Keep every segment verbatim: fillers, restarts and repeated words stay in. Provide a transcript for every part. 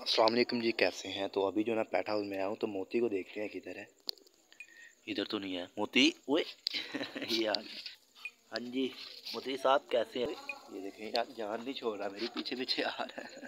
अस्सलाम वालेकुम जी, कैसे हैं। तो अभी जो ना पेट हाउस में आया हूँ, तो मोती को देखते हैं किधर है। इधर तो नहीं है मोती। ओए ये आ गया। हाँ जी मोती साहब, कैसे हैं। ये देखें यार, जान नहीं छोड़ रहा, मेरी पीछे पीछे आ रहा है।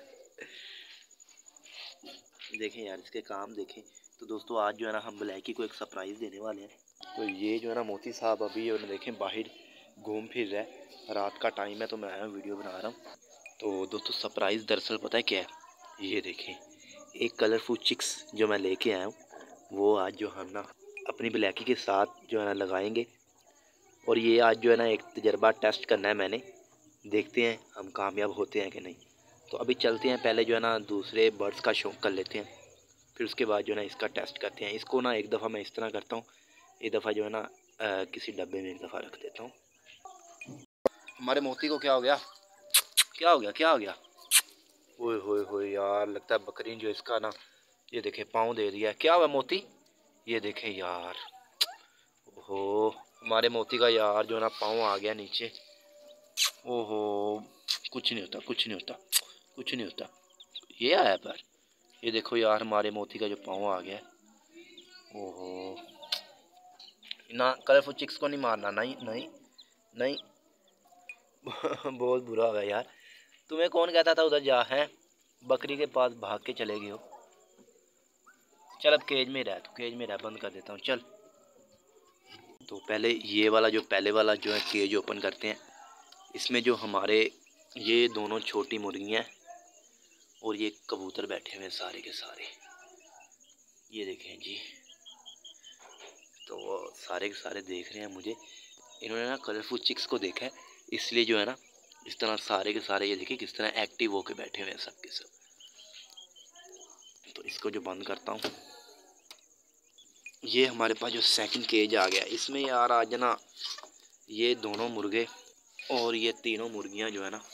देखें यार, इसके काम देखें। तो दोस्तों, आज जो है ना हम ब्लैकी को एक सरप्राइज़ देने वाले हैं। तो ये जो है ना मोती साहब अभी और देखें बाहर घूम फिर रहा है। रात का टाइम है तो मैं आया वीडियो बना रहा हूँ। तो दोस्तों, सरप्राइज़ दरअसल पता है क्या है। ये देखें, एक कलरफुल चिक्स जो मैं लेके आया हूँ, वो आज जो हम ना अपनी ब्लैकी के साथ जो है ना लगाएंगे। और ये आज जो है ना एक तजर्बा टेस्ट करना है मैंने। देखते हैं हम कामयाब होते हैं कि नहीं। तो अभी चलते हैं, पहले जो है ना दूसरे बर्ड्स का शौक कर लेते हैं, फिर उसके बाद जो है ना इसका टेस्ट करते हैं। इसको ना एक दफ़ा मैं इस तरह करता हूँ, एक दफ़ा जो है ना आ, किसी डब्बे में एक दफ़ा रख देता हूँ। हमारे मोती को क्या हो गया, क्या हो गया, क्या हो गया। ओए होए होए यार, लगता है बकरीन जो इसका ना, ये देखें पाँव दे दिया है। क्या हुआ मोती, ये देखें यार। ओहो, हमारे मोती का यार जो है ना पाँव आ गया नीचे। ओहो, कुछ नहीं होता, कुछ नहीं होता, कुछ नहीं होता। ये आया पर, ये देखो यार, हमारे मोती का जो पाँव आ गया। ओहो, ना कलरफुल चिक्स को नहीं मारना, नहीं नहीं नहीं। बहुत बुरा हो गया यार। तुम्हें कौन कहता था उधर जा, है बकरी के पास भाग के चले गए हो। चल अब केज में रह, तो केज में रह, बंद कर देता हूँ चल। तो पहले ये वाला जो पहले वाला जो है केज ओपन करते हैं। इसमें जो हमारे ये दोनों छोटी मुर्गियाँ और ये कबूतर बैठे हुए हैं सारे के सारे, ये देखें जी। तो वो सारे के सारे देख रहे हैं मुझे। इन्होंने ना कलरफुल चिक्स को देखा है, इसलिए जो है ना इस तरह सारे के सारे, ये देखिए किस तरह एक्टिव होके बैठे हुए हैं सब के सब। तो इसको जो बंद करता हूँ, ये हमारे पास जो सेकंड केज आ गया। इसमें यार आज ना ये दोनों मुर्गे और ये तीनों मुर्गियाँ जो है ना,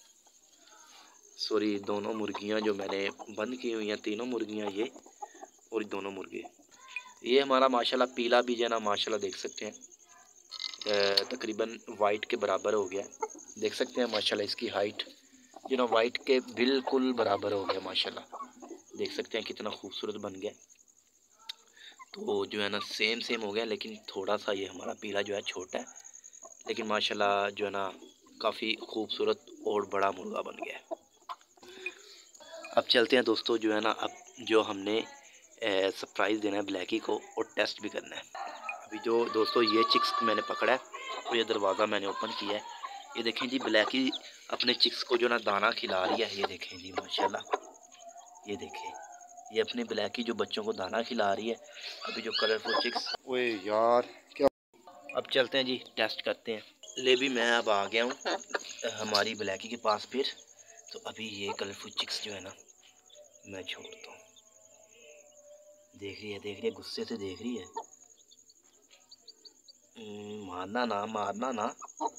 सॉरी दोनों मुर्गियाँ जो मैंने बंद की हुई हैं, तीनों मुर्गियाँ ये और दोनों मुर्गे, ये हमारा माशाल्लाह पीला भी जो है ना माशाल्लाह देख सकते हैं तकरीबन वाइट के बराबर हो गया। देख सकते हैं माशाल्लाह इसकी हाइट जो ना वाइट के बिल्कुल बराबर हो गया माशाल्लाह। देख सकते हैं कितना खूबसूरत बन गया। तो जो है ना सेम सेम हो गया, लेकिन थोड़ा सा ये हमारा पीला जो है छोटा है, लेकिन माशाल्लाह जो है ना काफ़ी खूबसूरत और बड़ा मुर्गा बन गया है। अब चलते हैं दोस्तों, जो है ना अब जो हमने सरप्राइज़ देना है ब्लैकी को और टेस्ट भी करना है। अभी जो दोस्तों ये चिक्स मैंने पकड़ा है और ये दरवाज़ा मैंने ओपन किया है। ये देखें जी, ब्लैकी अपने चिक्स को जो ना दाना खिला रही है। ये देखें जी माशाल्लाह, ये देखें, ये अपने ब्लैकी जो बच्चों को दाना खिला रही है। अभी जो कलरफुल चिक्स, ओए यार क्या। अब चलते हैं जी, टेस्ट करते हैं। ले भी मैं अब आ गया हूँ हमारी ब्लैकी के पास फिर। तो अभी ये कलरफुल चिक्स जो है ना मैं छोड़ता हूँ। देख रही है, देख रही है, गुस्से से देख रही है। मारना ना, मारना ना।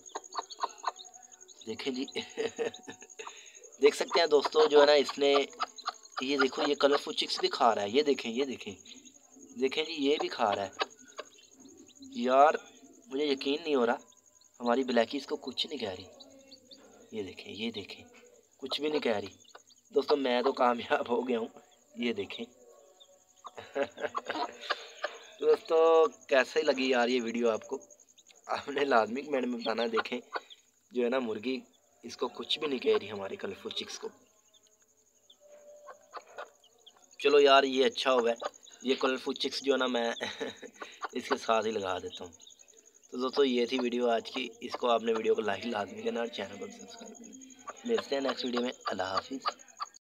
देखें जी। देख सकते हैं दोस्तों, जो है ना इसने, ये देखो ये कलरफुल चिक्स भी खा रहा है। ये देखें, ये देखें, देखें जी, ये भी खा रहा है। यार मुझे यकीन नहीं हो रहा, हमारी ब्लैकी इसको कुछ नहीं कह रही। ये देखें, ये देखें, कुछ भी नहीं कह रही। दोस्तों मैं तो कामयाब हो गया हूँ, ये देखें। दोस्तों कैसे लगी यार ये वीडियो आपको, आपने लाजमी कमेंट में बताना। देखें जो है ना मुर्गी इसको कुछ भी नहीं कह रही, हमारी कलरफुल चिक्स को। चलो यार ये अच्छा हो गया, ये कलरफुल चिक्स जो है ना मैं इसके साथ ही लगा देता हूँ। तो दोस्तों ये थी वीडियो आज की। इसको आपने वीडियो को लाइक लाजमी करना और चैनल को सब्सक्राइब करना। मिलते हैं नेक्स्ट वीडियो में। अल्लाह हाफिज़।